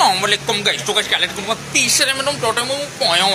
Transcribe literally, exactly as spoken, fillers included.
अस्सलाम वालेकुम गाइस, तो गाइस क्या लेट करूंगा तीसरे में तुम टोटल में पाया